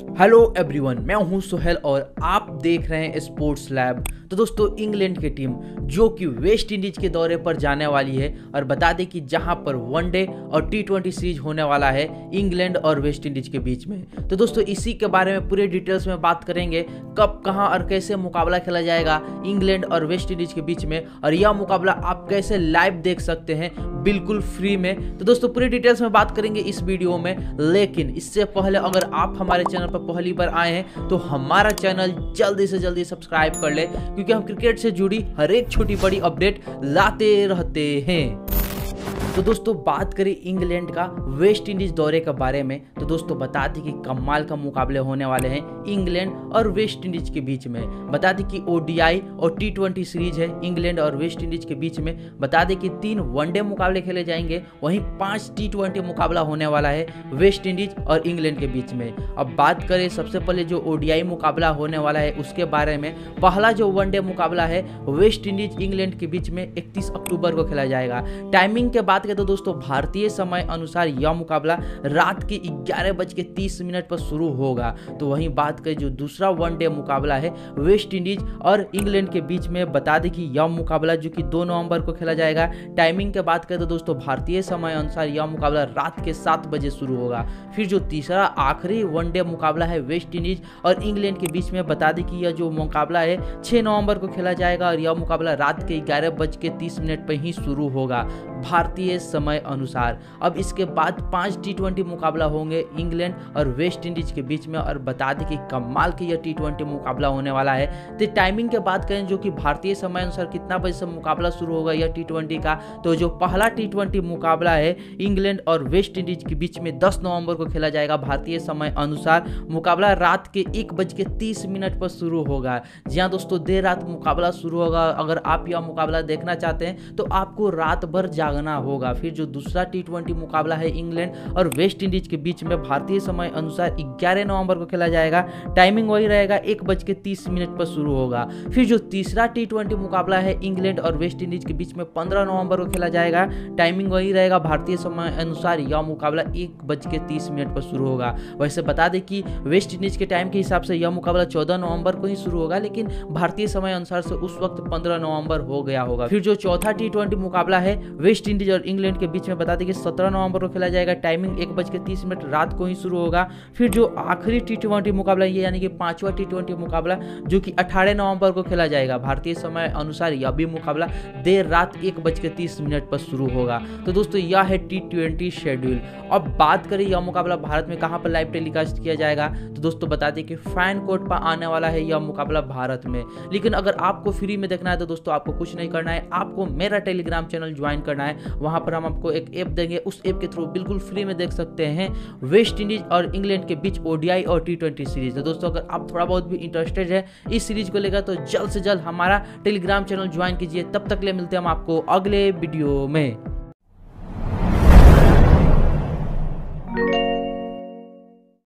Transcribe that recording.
Hello everyone, मैं हूं सुहेल और आप देख रहे हैं स्पोर्ट्स लैब। तो दोस्तों, इंग्लैंड की टीम जो कि वेस्ट इंडीज के दौरे पर जाने वाली है और बता दें कि जहां पर वनडे और टी20 सीरीज होने वाला है इंग्लैंड और वेस्ट इंडीज के बीच में। तो दोस्तों, इसी के बारे में पूरे डिटेल्स में बात करेंगे, कब, कहां और कैसे मुकाबला खेला जाएगा इंग्लैंड और वेस्ट इंडीज के बीच में, और यह मुकाबला आप कैसे लाइव देख सकते हैं बिल्कुल फ्री में। तो दोस्तों, पूरी डिटेल्स में बात करेंगे इस वीडियो में, लेकिन इससे पहले अगर आप हमारे चैनल पर पहली बार आए हैं तो हमारा चैनल जल्दी से जल्दी सब्सक्राइब कर ले, क्योंकि हम क्रिकेट से जुड़ी हर एक छोटी बड़ी अपडेट लाते रहते हैं। तो दोस्तों, बात करें इंग्लैंड का वेस्ट इंडीज दौरे के बारे में, तो दोस्तों बता दें कि कमाल का मुकाबले होने वाले हैं इंग्लैंड और वेस्ट इंडीज के बीच में। बता दें कि ओडीआई और टी20 सीरीज है इंग्लैंड और वेस्ट इंडीज के बीच में। बता दें कि 3 वनडे मुकाबले खेले जाएंगे, वहीं 5 टी20 मुकाबला होने वाला है वेस्ट इंडीज और इंग्लैंड के बीच में। अब बात करें सबसे पहले जो ओडीआई मुकाबला होने वाला है उसके बारे में। पहला जो वनडे मुकाबला है वेस्ट इंडीज इंग्लैंड के बीच में 31 अक्टूबर को खेला जाएगा। टाइमिंग के बात तो दोस्तों, भारतीय समय अनुसार यह मुकाबला रात के 11:30 पर शुरू होगा। तो वहीं बात करें जो दूसरा वनडे मुकाबला है वेस्ट इंडीज और इंग्लैंड के बीच में, बता दें कि यह मुकाबला जो कि 2 नवंबर को खेला जाएगा। टाइमिंग के बात करें तो दोस्तों, भारतीय समय अनुसार यह मुकाबला रात के 7 बजे शुरू होगा। फिर जो तीसरा आखिरी वनडे मुकाबला है वेस्ट इंडीज और इंग्लैंड के बीच में, बता दें कि यह जो मुकाबला है 6 नवंबर को खेला जाएगा और यह मुकाबला रात के 11:30 पर ही शुरू होगा भारतीय समय अनुसार। अब इसके बाद 5 टी20 मुकाबला होंगे इंग्लैंड और वेस्ट इंडीज के बीच में, और बता दें कि कमाल की यह टी20 मुकाबला होने वाला है। तो टाइमिंग के बात करें जो कि भारतीय समय अनुसार कितना बजे से मुकाबला शुरू होगा यह टी20 का, तो जो पहला टी20 मुकाबला है इंग्लैंड और वेस्ट इंडीज के बीच में 10 नवंबर को खेला जाएगा भारतीय समय अनुसार। मुकाबला रात के 1:30 पर शुरू होगा। जी हाँ दोस्तों, देर रात मुकाबला शुरू होगा। अगर आप यह मुकाबला देखना चाहते हैं तो आपको रात भर जागना होगा। फिर जो दूसरा टी20 मुकाबला है इंग्लैंड और वेस्ट इंडीज के बीच में भारतीय समय अनुसार 11 नवंबर को खेला जाएगा। टाइमिंग वही रहेगा, 1:30 पर शुरू होगा। फिर जो तीसरा टी20 मुकाबला है इंग्लैंड और वेस्ट इंडीज के बीच में 15 नवंबर को खेला जाएगा। टाइमिंग वही रहेगा, भारतीय समय अनुसार यह मुकाबला 1:30 पर शुरू होगा। वैसे बता दें कि वेस्ट इंडीज के टाइम के हिसाब से यह मुकाबला 14 नवंबर को ही शुरू होगा, लेकिन भारतीय समय अनुसार से उस वक्त 15 नवंबर हो गया होगा। फिर जो चौथा टी20 मुकाबला है वेस्ट इंडीज और इंग्लैंड के बीच में, बता दें कि 17 नवंबर को खेला जाएगा। टाइमिंग 1:30 रात को ही शुरू होगा। फिर जो आखिरी टी20 मुकाबला ये यानी कि 5वां टी20 मुकाबला जो कि 18 नवंबर को खेला जाएगा भारतीय समय अनुसार, यह भी मुकाबला देर रात 1:30 पर शुरू होगा। तो दोस्तों, यह है टी20 शेड्यूल। अब बात करें यह मुकाबला भारत में कहां पर लाइव टेलीकास्ट किया जाएगा, तो दोस्तों बता दें कि फैन कोर्ट पर आने वाला है यह मुकाबला भारत में। लेकिन अगर आपको फ्री में देखना है तो दोस्तों आपको कुछ नहीं करना है, आपको मेरा टेलीग्राम चैनल ज्वाइन करना है। वहां पर हम आपको एक ऐप देंगे, उस ऐप के थ्रू बिल्कुल फ्री में देख सकते हैं वेस्ट इंडीज और इंग्लैंड के बीच ओडीआई और टी20 सीरीज। तो दोस्तों, अगर आप थोड़ा बहुत भी इंटरेस्टेड है इस सीरीज को लेकर तो जल्द से जल्द हमारा टेलीग्राम चैनल ज्वाइन कीजिए। तब तक ले मिलते हैं हम आपको अगले वीडियो में।